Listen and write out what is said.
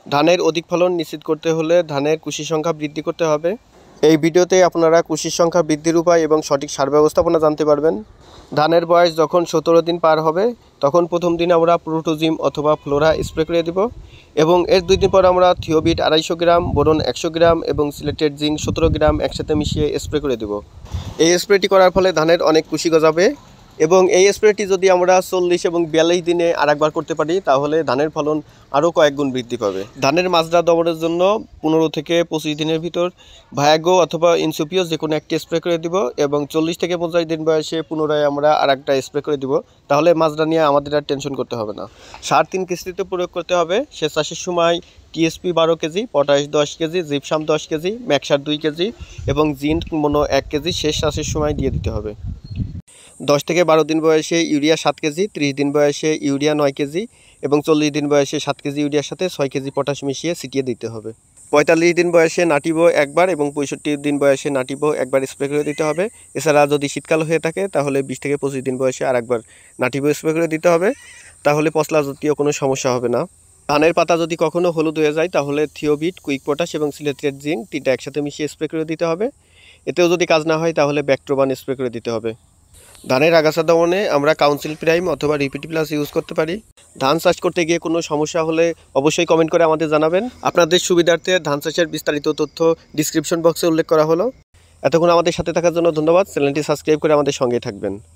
ধানের অধিক ফলন নিশ্চিত করতে হলে ধানের কুশির সংখ্যা বৃদ্ধি করতে হবে। এই ভিডিওতে আপনারা কুশির সংখ্যা বৃদ্ধির উপায় এবং সঠিক সার ব্যবস্থাপনা জানতে পারবেন। ধানের বয়স যখন 17 দিন পার হবে তখন প্রথম দিন আমরা প্রোটোজিম অথবা ফ্লোরা স্প্রে করে দেব এবং এর 2 দিন পর আমরা থিওবিট 250 গ্রাম, বোরন 100 গ্রাম এবং সিলেটেড জিঙ্ক 17 গ্রাম একসাথে মিশিয়ে স্প্রে করে দেব। এই স্প্রেটি করার ফলে ধানের অনেক কুশি গজাবে এবং এই স্প্রেটি যদি আমরা 40 এবং 42 দিনে আরেকবার করতে পারি তাহলে ধানের ফলন আরও কয়েক গুণ বৃদ্ধি পাবে। ধানের মাজরা দমনের জন্য 15 থেকে 25 দিনের ভিতর ভায়াগো অথবা ইনসুপিও যে কোনো একটি স্প্রে করে দিব এবং 40 থেকে 50 দিন বয়সে পুনরায় আমরা আরেকটা স্প্রে করে দিব। তাহলে মাজরা নিয়ে আমাদের আর টেনশন করতে হবে না। সার 3 কিস্তিতে প্রয়োগ করতে হবে। সে চাষের সময় TSP 12 kg, potash 10 kg, gypsum 10 kg, ম্যাক্সার 2 কেজি এবং জিঙ্ক মোনো 1 কেজি শেষ চাষের সময় দিয়ে দিতে হবে। 10 থেকে 12 দিন বয়সে ইউরিয়া 7 কেজি, 30 দিন বয়সে ইউরিয়া 9 কেজি এবং 40 দিন বয়সে 7 কেজি ইউরিয়ার সাথে 6 কেজি পটাশ মিশিয়ে ছিটিয়ে দিতে হবে। 45 দিন বয়সে নাটিভো একবার এবং 65 দিন বয়সে নাটিভো একবার স্প্রে করে দিতে হবে। এছাড়া যদি শীতকাল হয়ে থাকে তাহলে 20 থেকে 25 দিন বয়সে আরেকবার নাটিভো স্প্রে করে দিতে হবে। তাহলে পচলা জাতীয় কোনো সমস্যা হবে না। ধানের পাতা যদি কখনো হলুদ হয়ে যায় তাহলে থিওবিট, কুইক পটাশ এবং সিলেটেড জিঙ্ক 3টা একসাথে মিশিয়ে স্প্রে করে দিতে হবে। এতেও যদি কাজ না হয় তাহলে ব্যাকট্রোবান স্প্রে করে দিতে হবে। ধানের আগাছা দমনে আমরা কাউন্সিল প্রাইম অথবা রিপিট প্লাস ইউজ করতে পারি। ধান চাষ করতে গিয়ে কোনো সমস্যা হলে অবশ্যই কমেন্ট করে আমাদের জানাবেন। আপনাদের সুবিধার্থে ধান চাষের বিস্তারিত তথ্য ডিসক্রিপশন বক্সে উল্লেখ করা হলো। এতক্ষণ আমাদের সাথে থাকার জন্য ধন্যবাদ। চ্যানেলটি সাবস্ক্রাইব করে আমাদের সঙ্গেই থাকবেন।